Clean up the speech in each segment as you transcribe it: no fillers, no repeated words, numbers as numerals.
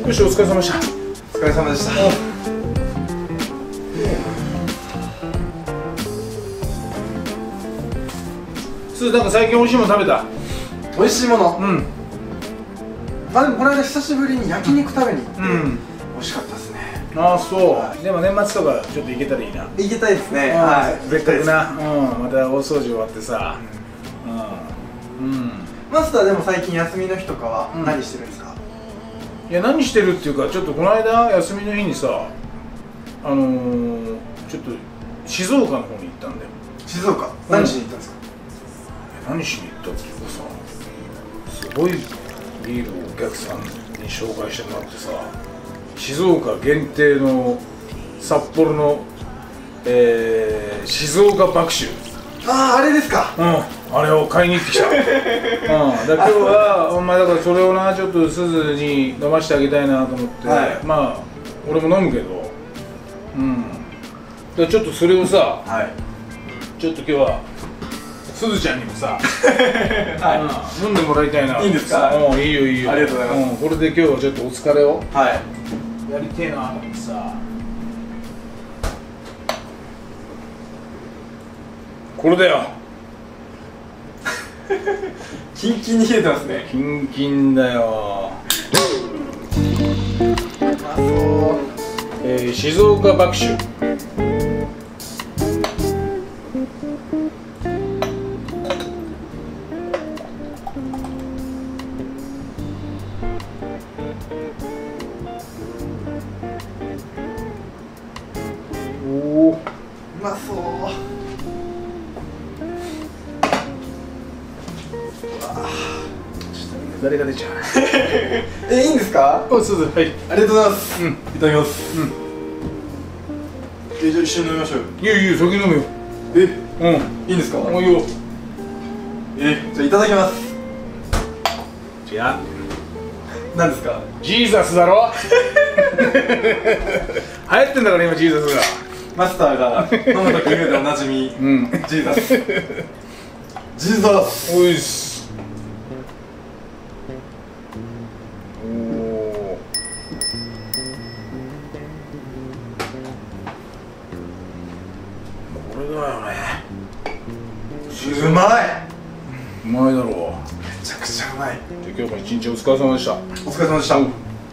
よし、お疲れ様でした。 お疲れ様でした。 なんか最近美味しいもの食べた？ 美味しいもの。 うん。 まあでもこの間久しぶりに焼肉食べに行って、美味しかったですね。 ああ、そう。でも年末とかちょっと行けたらいいな。 行きたいですね。 はい。せっかくな。また大掃除終わってさ。 マスターでも最近休みの日とかは何してるんですか？ いや、何してるっていうか、ちょっとこの間休みの日にさ、ちょっと静岡の方に行ったんだよ。 静岡？何しに行ったんですか？ 何しに行ったっていうかさ、すごいビールをお客さんに紹介してもらってさ、静岡限定の札幌の、静岡爆酒。 ああ、あれですか。 あれを買いに行ってきた。だから今日はお前だからそれをな、ちょっとすずに飲ましてあげたいなと思って、まあ俺も飲むけど、だからちょっとそれをさ、ちょっと今日はすずちゃんにもさ、飲んでもらいたいな。 いいんですか？ いいよいいよ。 ありがとうございます。 これで今日はちょっとお疲れをやりてえなと思ってさ。これだよ。 キンキンに冷えてますね。 キンキンだよ。静岡爆酒。 うまそう。 誰が出ちゃう。 いいんですか？ そうそう、はい。 ありがとうございます。いただきます。じゃあ一緒に飲みましょうよ。 いやいや、先飲むよ。 いいんですか？ いいよ。 じゃあいただきます。 じゃあ何ですか？ ジーザスだろ。流行ってんだから今、ジーザスが。 マスターが飲むとき言うでおなじみ、ジーザス。ジーザス。 おいっす。これだよね。 うまい。 うまいだろう。 めちゃくちゃうまい。 じゃあ今日も一日お疲れ様でした。 お疲れ様でした。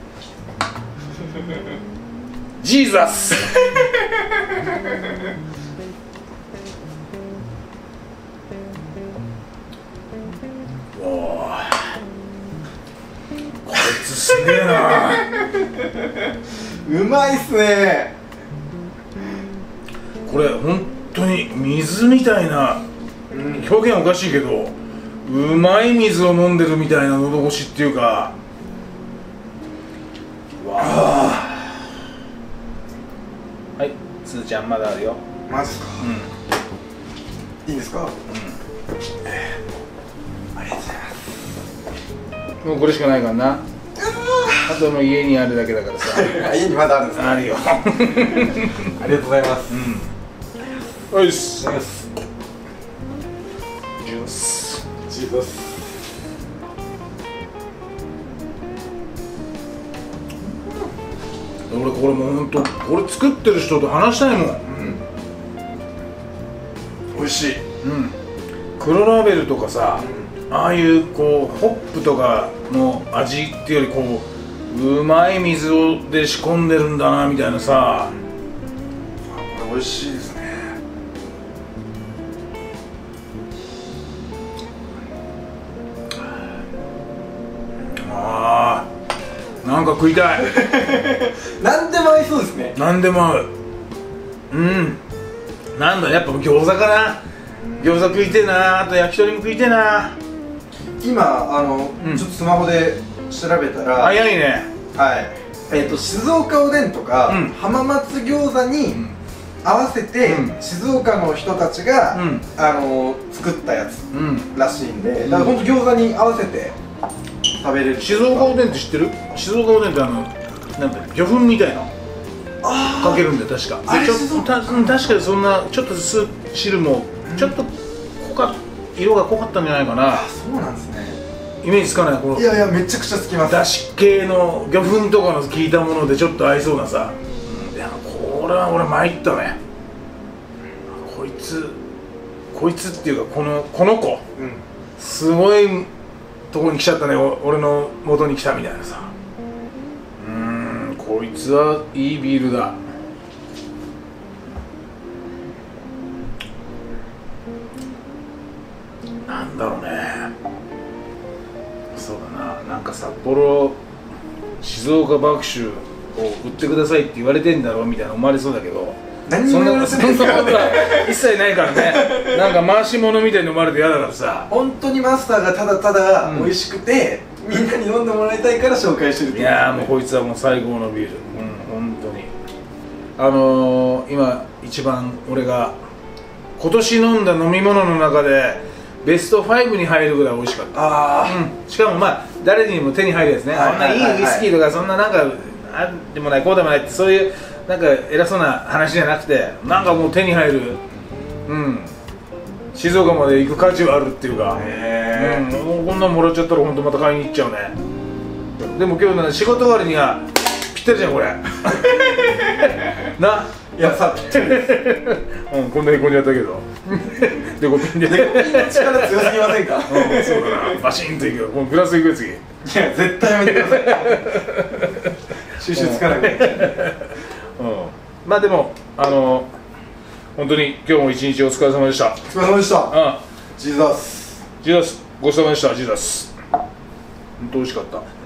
ジーザス。おー、こいつすげえな。 うまいっすね。 これ本当に水みたいな、表現おかしいけど、うまい水を飲んでるみたいな喉越しっていうか。わあ。はい、すずちゃんまだあるよ。 マジっすか？いいんですか？ありがとうございます。 もうこれしかないからな。あともう家にあるだけだからさ。 家にまだあるんですか？ あるよ。 ありがとうございます。 おいっす。 ジュース。ジュース。 俺これもうほんと、これ作ってる人と話したいもん。 美味しい。 黒ラベルとかさ、ああいうこうホップとかの味っていうよりこう、うまい水で仕込んでるんだなみたいなさ。 これ美味しいですね。 なんか食いたい。 何でも合いそうですね。 何でも合う。なんだ、やっぱ餃子かな。餃子食いてえな。あと焼き鳥も食いてえな。 今ちょっとスマホで調べたら、 早いね。 静岡おでんとか浜松餃子に合わせて静岡の人たちが作ったやつらしいんで、だから本当餃子に合わせて食べれる。 静岡おでんって知ってる？静岡おでんってなんて魚粉みたいなかけるんで、確か。確かにそんなちょっと汁もちょっと色が濃かったんじゃないかな。 そうなんですね。 イメージつかないこのいやいやめちゃくちゃつきます。 だし系の魚粉とかの効いたものでちょっと合いそうなさ、いやこれは俺参ったね。こいつっていうかこの子、すごいとこに来ちゃったね。俺の元に来たみたいなさ。こいつはいいビールだ。なんだろうね。そうだな、なんか札幌静岡爆酒を売ってくださいって言われてんだろうみたいな思われそうだけど、 そんなことは一切ないからね。なんか回し物みたいに思われて嫌だからさ。 本当にマスターがただただ美味しくて、みんなに飲んでもらいたいから紹介してるって。 いやもうこいつはもう最高のビール。本当に今一番俺が今年飲んだ飲み物の中でベスト5に入るぐらい美味しかった。しかもまあ誰にも手に入るやつね。こんないいウイスキーとかそんななんかあでもないこうでもないってそういうなんか偉そうな話じゃなくて、なんかもう手に入る、静岡まで行く価値はあるっていうか、もうこんなんもらっちゃったら本当また買いに行っちゃうね。でも今日ね仕事終わりにはぴったりじゃんこれ。ないやさぴったりです。 こんなへこんじゃったけど。デコピンで。 デコピンの力強すぎませんか？ そうだな。バシンといくよ。このグラスいくよ次。いや絶対やめてください。収集つかない。 まあでも本当に今日も一日お疲れ様でした。 お疲れ様でした。ジーザスごちそうさまでした。ジーザス本当美味しかった。